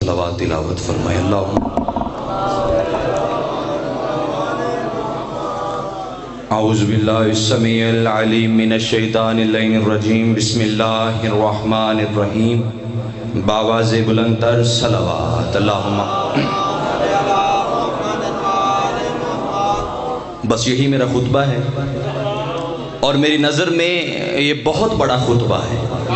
सलावत तिलावत फरमाए। अल्लाहुम्मा औज़ु बिल्लाहि समीउल अलीम मिनश शैतानिर रजीम बिस्मिल्लाहिर रहमानिर रहीम बावाज़े बुलंदर सलावत। अल्लाहुम्मा बस यही मेरा खुतबा है और मेरी नज़र में ये बहुत बड़ा खुतबा है।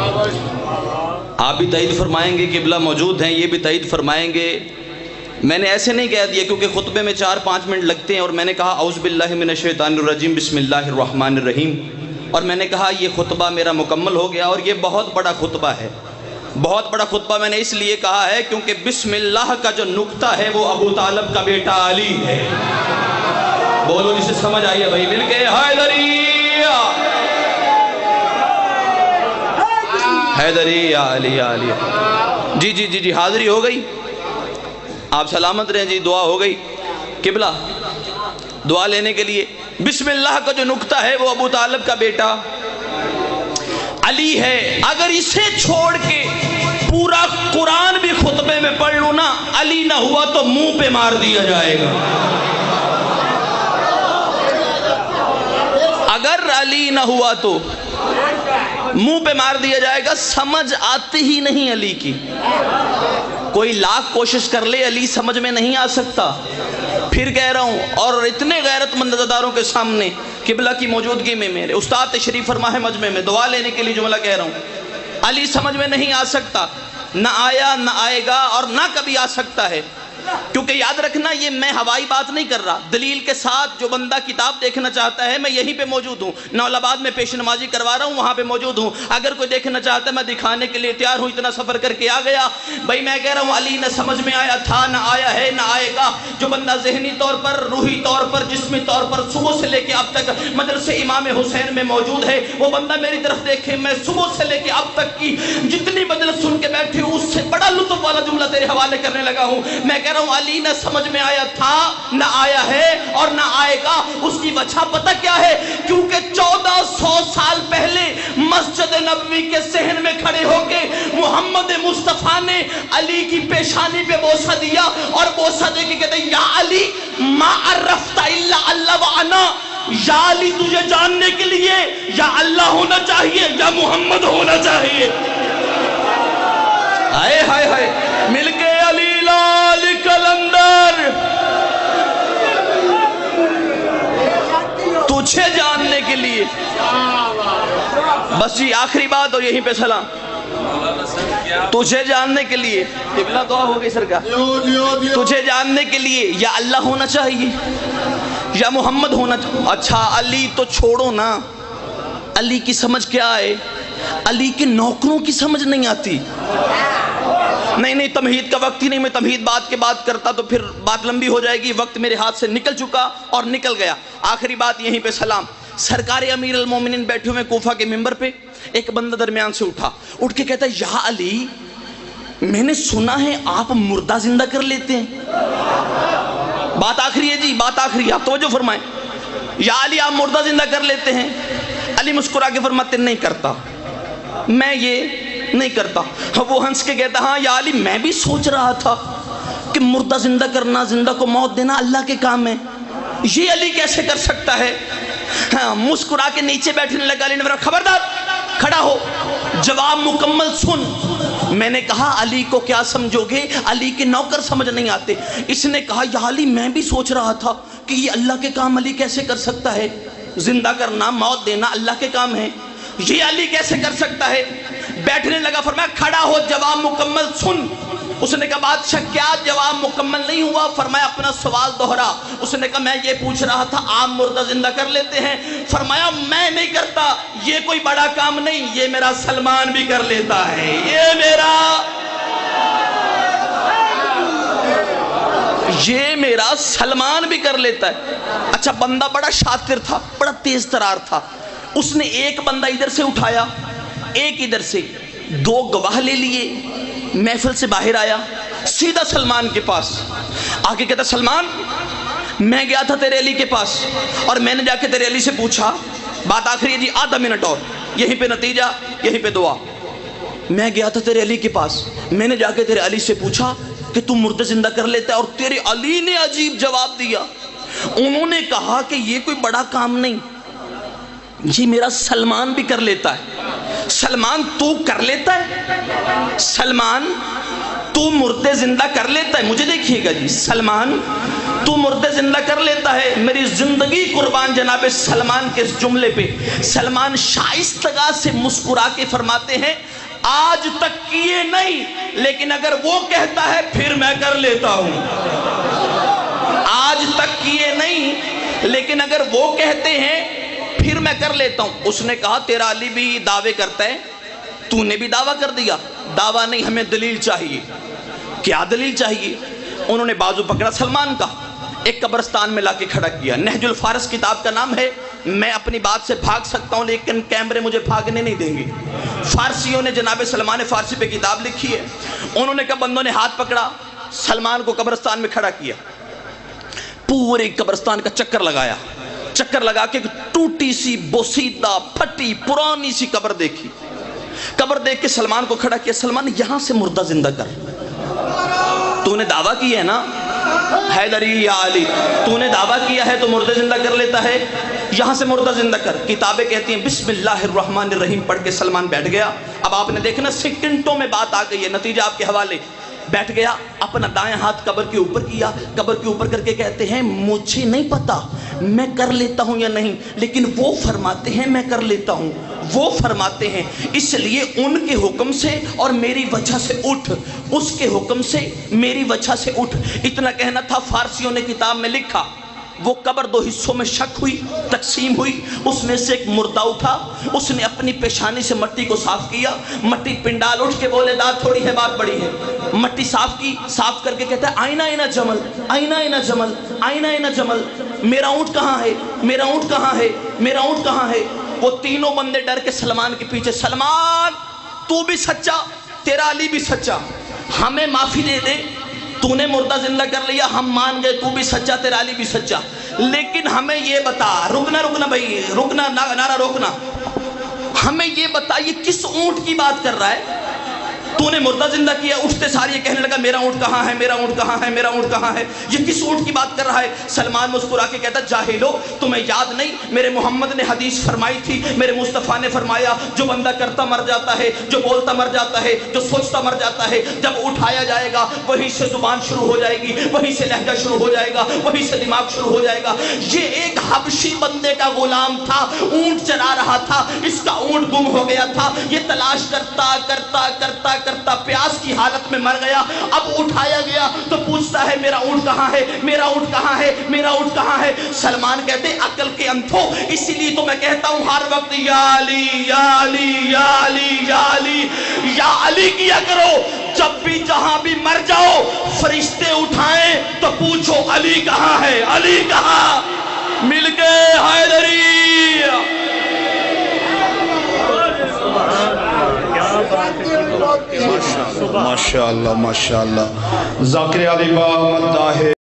आप भी तईद फरमाएंगे, किबला मौजूद हैं, ये भी तईद फरमाएंगे। मैंने ऐसे नहीं कह दिया क्योंकि खुतबे में 4-5 मिनट लगते हैं और मैंने कहा औज़ु बिल्लाहि मिनश शैतानिर रजीम बिस्मिल्लाहिर रहमानिर रहीम और मैंने कहा ये खुतबा मेरा मुकम्मल हो गया। और ये बहुत बड़ा खुतबा है, बहुत बड़ा खुतबा मैंने इसलिए कहा है क्योंकि बिस्मिल्लाह का जो नुक्ता है वो अबू तालिब का बेटा अली है। बोलो जिसे समझ आई है भाई मिलके हैदरिया हैदरिया अली अली। जी जी जी जी हाज़री हो गई, आप सलामत रहें जी, दुआ हो गई। किबला दुआ लेने के लिए बिस्मिल्लाह का जो नुक्ता है वो अबू तालिब का बेटा अली है। अगर इसे छोड़ के पूरा कुरान भी खुतबे में पढ़ लूं ना, अली ना हुआ तो मुंह पे मार दिया जाएगा। अगर अली ना हुआ तो मुंह पे मार दिया जाएगा। समझ आती ही नहीं अली की, कोई लाख कोशिश कर ले अली समझ में नहीं आ सकता। फिर कह रहा हूं और इतने गैरतमंद नज़रदारों के सामने किबला की मौजूदगी में मेरे उस्ताद तशरीफ फरमा है मजमे में, दुआ लेने के लिए जुमला कह रहा हूं। अली समझ में नहीं आ सकता, ना आया ना आएगा और ना कभी आ सकता है। क्योंकि याद रखना ये मैं हवाई बात नहीं कर रहा, दलील के साथ जो बंदा किताब देखना चाहता है मैं यहीं पे मौजूद हूँ। नौलाबाद में पेश नमाजी करवा रहा हूँ, वहाँ पे मौजूद हूँ। अगर कोई देखना चाहता है मैं दिखाने के लिए तैयार हूँ, इतना सफ़र करके आ गया। भाई मैं कह रहा हूँ अली न समझ में आया था, ना आया है ना आएगा। जो बंदा ज़हनी तौर पर, रूही तौर पर, जिस्मी तौर पर सुबह से लेके अब तक मदरसे इमाम हुसैन में मौजूद है, वो बंदा मेरी तरफ देखे। मैं सुबह से लेके अब तक की जितनी मजलिस सुन के बैठी हूँ उससे बड़ा लुत्फ वाला जुमला तेरे हवाले करने लगा हूँ। मैं कह रहा हूँ अली न समझ में आया था, ना आया है और ना आएगा। उसकी वजह पता क्या है? क्योंकि 1400 साल पहले मस्जिद नबवी के सहन में खड़े होके मोहम्मद मुस्तफा ने अली की पेशानी पे बोसा दिया और बोसा दे के कहते या अली मा अरफ्ता इल्ला अल्लाह व अना, या अली तुझे जानने के लिए या अल्लाह होना चाहिए या मोहम्मद होना चाहिए। हाय हाय हाय मिलके अली लाल कलंदर तुझे जानने के लिए। बस जी आखिरी बात और यहीं पे सलाम। तुझे जानने के लिए किबला दुआ हो गई सरकार, तुझे जानने के लिए या अल्लाह होना चाहिए या मोहम्मद होना चाहिए। अच्छा अली तो छोड़ो ना, अली की समझ क्या है? अली के नौकरों की समझ नहीं आती। नहीं तमहीद का वक्त ही नहीं, मैं तमहीद बात के बाद करता तो फिर बात लंबी हो जाएगी। वक्त मेरे हाथ से निकल चुका और निकल गया। आखिरी बात यहीं पे सलाम। सरकार अमीर अल मोमिनीन बैठे हुए कोफा के मिंबर पे, एक बंदा दरमियान से उठ के कहता है या अली मैंने सुना है आप मुर्दा जिंदा कर लेते हैं। बात आखिरी है जी, बात आखिरी, आप तवज्जो फरमाएं। या अली आप मुर्दा जिंदा कर लेते हैं? अली मुस्कुरा के फरमाते नहीं करता, मैं ये नहीं करता। वो हंस के कहता हाँ या अली मैं भी सोच रहा था कि मुर्दा जिंदा करना, जिंदा को मौत देना अल्लाह के काम है, ये अली कैसे कर सकता है? हाँ मुस्कुरा के नीचे बैठने लगा। अली ने बोला खबरदार खड़ा हो, जवाब मुकम्मल सुन। मैंने कहा अली को क्या समझोगे, अली के नौकर समझ नहीं आते। इसने कहा या अली मैं भी सोच रहा था कि ये अल्लाह के काम अली कैसे कर सकता है? जिंदा करना मौत देना अल्लाह के काम है, ये अली कैसे कर सकता है? बैठने लगा, फरमाया खड़ा हो, जवाब मुकम्मल सुन। उसने कहा बादशाह क्या जवाब मुकम्मल नहीं हुआ? फरमाया अपना सवाल दोहरा। उसने कहा मैं ये पूछ रहा था आप मुर्दा जिंदा कर लेते हैं? फरमाया मैं नहीं करता, ये कोई बड़ा काम नहीं, ये मेरा सलमान भी कर लेता है, ये मेरा सलमान भी कर लेता है। अच्छा बंदा बड़ा शातिर था, बड़ा तेज तरार था। उसने एक बंदा इधर से उठाया, एक इधर से, 2 गवाह ले लिए, महफिल से बाहर आया, सीधा सलमान के पास आके कहता सलमान मैं गया था तेरे अली के पास और मैंने जाके तेरे अली से पूछा, बात आखिरी है जी, आधा मिनट और, यहीं पे नतीजा यहीं पे दुआ। मैं गया था तेरे अली के पास, मैंने जाके तेरे अली से पूछा کہ تم مردے زندہ کر لیتا ہے؟ اور تیرے علی نے عجیب جواب دیا، انہوں نے کہا کہ یہ کوئی بڑا کام نہیں، یہ میرا سلمان بھی کر لیتا ہے۔ سلمان تو کر لیتا ہے؟ سلمان تو مردے زندہ کر لیتا ہے؟ مجھے دیکھیے گا جی، سلمان تو مردے زندہ کر لیتا ہے؟ میری زندگی قربان جناب سلمان کے اس جملے پہ۔ سلمان شائستگاہ سے مسکرا کے فرماتے ہیں آج تک کیے نہیں، لیکن اگر وہ کہتا ہے پھر میں کر لیتا ہوں۔ آج تک کیے نہیں، لیکن اگر وہ کہتے ہیں پھر میں کر لیتا ہوں۔ اس نے کہا تیرا علی بھی دعوے کرتا ہے، تو نے بھی دعویٰ کر دیا۔ دعویٰ نہیں، ہمیں دلیل چاہیے۔ کیا دلیل چاہیے؟ انہوں نے بازو پکڑا سلمان کا، ایک قبرستان میں لا کے کھڑا کیا۔ نہج الفارس کتاب کا نام ہے۔ میں اپنی بات سے بھاگ سکتا ہوں لیکن کیمرے مجھے بھاگنے نہیں دیں گے۔ فارسیوں نے جناب سلمان فارسی پہ کتاب لکھی ہے۔ انہوں نے کہا بندوں نے ہاتھ پکڑا، سلمان کو قبرستان میں کھڑا کیا، پورے قبرستان کا چکر لگایا، چکر لگا کے ٹوٹی سی بوسیدہ پھٹی پرانی سی قبر دیکھی۔ قبر دیکھ کے سلمان کو کھڑا کیا، سلمان یہاں سے مردہ زندہ کر۔ تو نے دعویٰ کیا ہے نا حیدری یا علی، تو نے دعویٰ کیا ہے تو مردہ زندہ کر لیتا ہے، یہاں سے مردہ زندہ کر۔ کتابیں کہتی ہیں بسم اللہ الرحمن الرحیم پڑھ کے سلمان بیٹھ گیا۔ اب آپ نے دیکھنا سیکنڈوں میں بات آ گئی ہے، نتیجہ آپ کے حوالے۔ بیٹھ گیا، اپنا دائیں ہاتھ قبر کے اوپر کیا، قبر کے اوپر کر کے کہتے ہیں مجھے نہیں پتا میں کر لیتا ہوں یا نہیں، لیکن وہ فرماتے ہیں میں کر لیتا ہوں، وہ فرماتے ہیں، اس لیے ان کے حکم سے اور میری وجہ سے اٹھ، اس کے حکم سے میری وجہ سے اٹھ۔ اتنا کہنا تھا۔ فارسیوں نے کتاب میں لکھا وہ قبر دو حصوں میں شق ہوئی، تقسیم ہوئی، اس میں سے ایک مردہ اٹھا، اس نے اپنی پیشانی سے مٹی کو صاف کیا، مٹی پنڈال اٹھ کے بولے داد تھوڑی ہے بات بڑی ہے، مٹی صاف کی، صاف کر کے کہتا ہے آئینہ اینا جمل، آئینہ اینا جمل، آئینہ اینا جمل، میرا اونٹ کہاں ہے، میرا اونٹ کہاں ہے، میرا اونٹ کہاں ہے؟ وہ تینوں بندے ڈر کے سلمان کے پیچھے، سلمان تو بھی سچا، تیرا علی بھی سچا، ہمیں معافی دے دے، تو نے مردہ زندہ کر لیا، ہم مان گئے، تو بھی سچا، تیرا علی بھی سچا، لیکن ہمیں یہ بتا، رکنا بھائی، رکنا، نعرہ روکنا، ہمیں یہ بتا یہ کس اونٹ کی بات کر رہا ہے؟ تو نے مردہ زندہ کیا۔ اٹھتے ساری یہ کہنے لگا میرا اونٹ کہاں ہے، میرا اونٹ کہاں ہے، میرا اونٹ کہاں ہے، یہ کس اونٹ کی بات کر رہا ہے؟ سلمان مسکرا کے کہتا جاہلو تمہیں یاد نہیں میرے محمد نے حدیث فرمائی تھی، میرے مصطفیٰ نے فرمایا جو بندہ کرتا مر جاتا ہے، جو بولتا مر جاتا ہے، جو سوچتا مر جاتا ہے، جب اٹھایا جائے گا وہیں سے زبان شروع ہو جائے گی، وہیں سے لہجہ شروع ہو جائے گا، وہیں سے دماغ شروع ہو جائے گا۔ یہ ایک حبشی بندے کا غلام تھا، اونٹ چلا رہا تھا، اس کا اونٹ گم ہو گیا تھا، یہ تلاش کرتا کرتا کرتا کرتا پیاس کی حالت میں مر گیا۔ اب اٹھایا گیا تو پوچھتا ہے میرا اونٹ کہاں ہے، میرا اونٹ کہاں ہے، میرا اونٹ کہاں ہے؟ سلمان کہتے عقل کے اندھو، اسی لیے تو میں کہتا ہوں ہر وقت یا علی یا علی یا علی یا علی یا علی کیا کرو۔ جب بھی جہاں بھی مر جاؤ فرشتے اٹھائیں تو پوچھو علی کہاں ہے، علی کہاں؟ مل گئے حیدری۔ ماشاءاللہ ماشاءاللہ ذاکر علی با مداح